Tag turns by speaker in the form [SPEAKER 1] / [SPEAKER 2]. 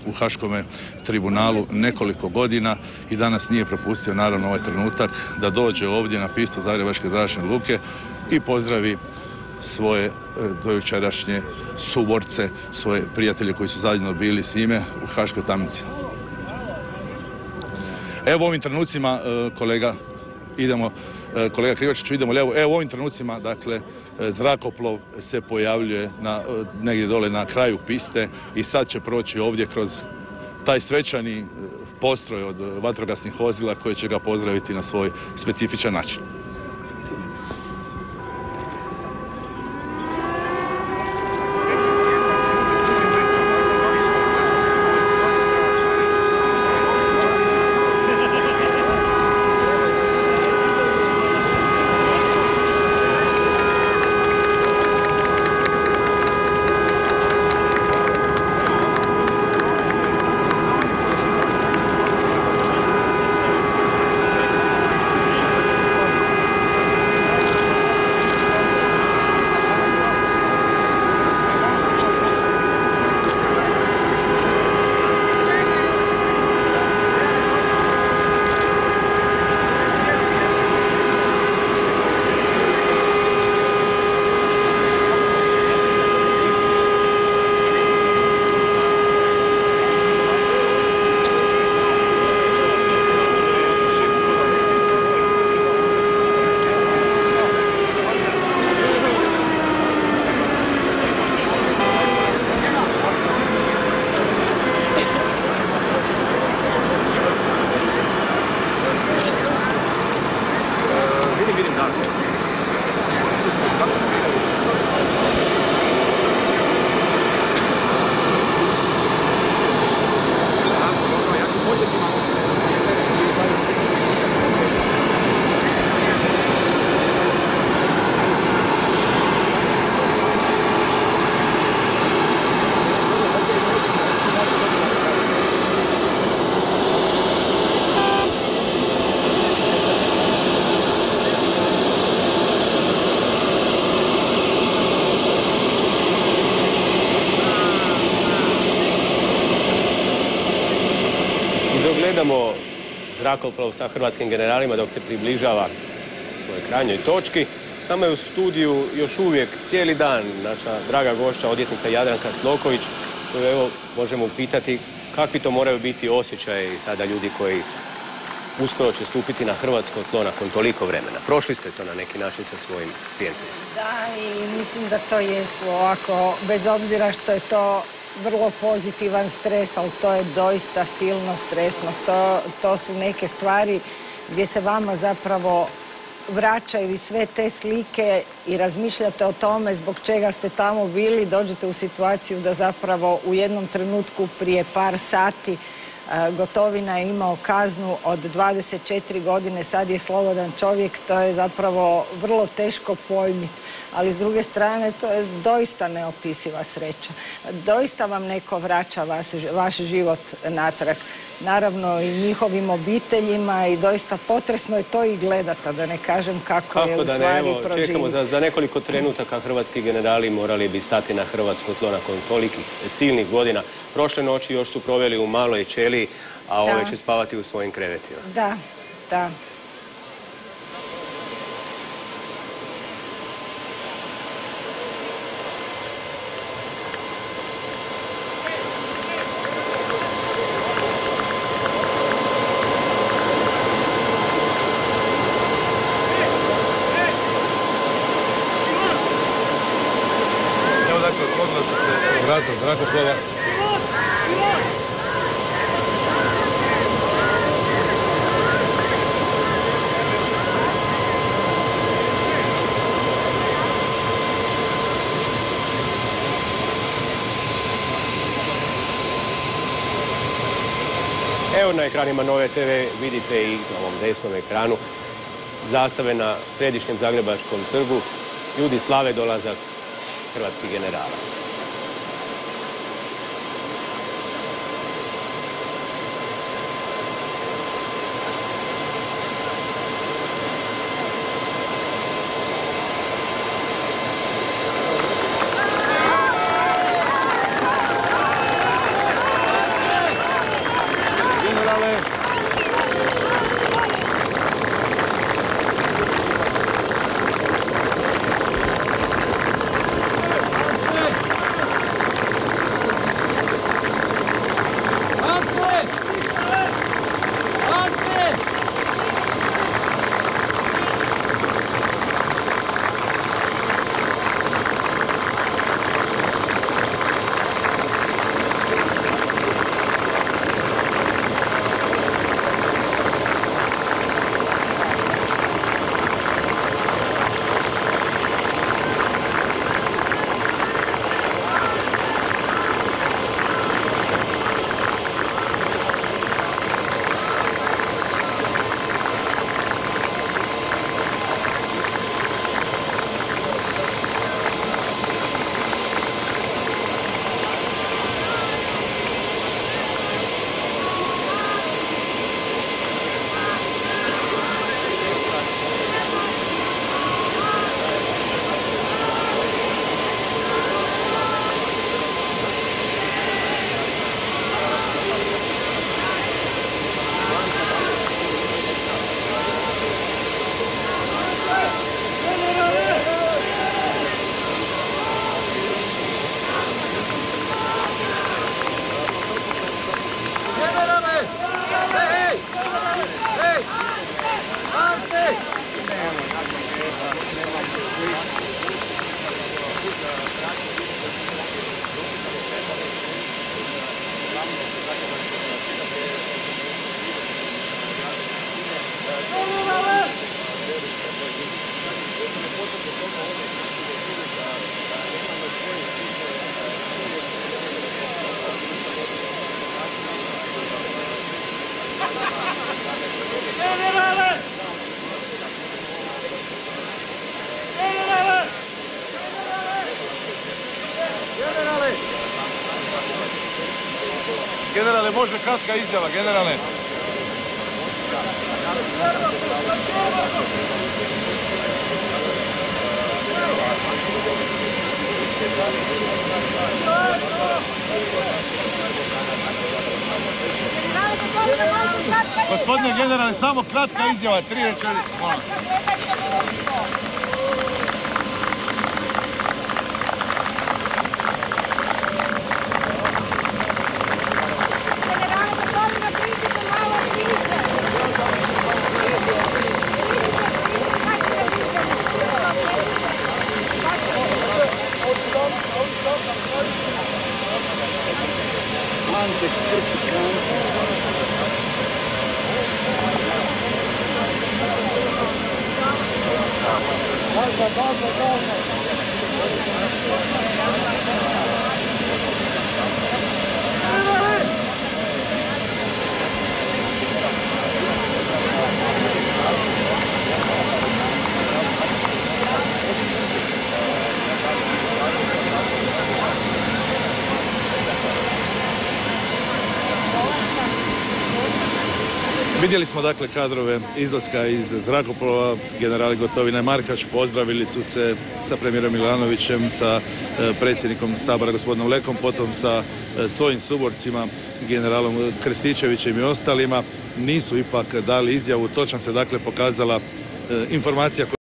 [SPEAKER 1] u Haškome tribunalu nekoliko godina i danas nije propustio naravno ovaj trenutak da dođe ovdje na pistu Zagrebačke zračne luke i pozdravi svoje dojučerašnje suborce, svoje prijatelje koji su zajedno bili s njime u Haškoj tamnici. Evo u ovim trenucima, kolega Krivačiću, idemo lijevo. Evo u ovim trenucima, dakle, zrakoplov se pojavljuje negdje dole na kraju piste i sad će proći ovdje kroz taj svečani postroj od vatrogasnih vozila koje će ga pozdraviti na svoj specifičan način.
[SPEAKER 2] Gledamo zrakoplov sa hrvatskim generalima dok se približava svojoj krajnjoj točki. Samo je u studiju još uvijek cijeli dan naša draga gošća, odvjetnica Jadranka Sloković, koju evo možemo upitati kakvi to moraju biti osjećaji sada ljudi koji uskoro će stupiti na hrvatsko tlo nakon toliko vremena. Prošli ste to na neki način sa svojim prijateljima.
[SPEAKER 3] Da, i mislim da to jesu ovako, bez obzira što je to vrlo pozitivan stres, ali to je doista silno stresno. To su neke stvari gdje se vama zapravo vraćaju i sve te slike i razmišljate o tome zbog čega ste tamo bili, dođete u situaciju da zapravo u jednom trenutku prije par sati Gotovina je imao kaznu od 24 godine, sad je slobodan čovjek, to je zapravo vrlo teško pojmiti. Ali s druge strane to je doista neopisiva sreća. Doista vam neko vraća vaš život natrag. Naravno i njihovim obiteljima i doista potresno je to i gledati, da ne kažem kako je u stvari proživiti.
[SPEAKER 2] Čekamo za nekoliko trenutaka hrvatski generali morali bi stati na hrvatsko tlo nakon tolikih silnih godina. Prošle noći još su proveli u Maloj ćeliji, a ove će spavati u svojim krevetima.
[SPEAKER 3] Da, da.
[SPEAKER 1] Zrakoplova.
[SPEAKER 2] Evo na ekranima Nove TV vidite i na ovom desnom ekranu zastave na središnjem Zagrebačkom trgu. Ljudi slave dolazak hrvatskih generala.
[SPEAKER 1] generale! Generale, može kratka izjava, generale. Gospodine generale, samo kratka izjava, 3 rečenice, molim. Vidjeli smo dakle kadrove izlaska iz zrakoplova, generali Gotovina i Markač pozdravili su se sa premijerom Milanovićem, sa predsjednikom Sabora gospodinom Lekom, potom sa svojim suborcima, generalom Krstičevićem i ostalima. Nisu ipak dali izjavu, točno se dakle pokazala informacija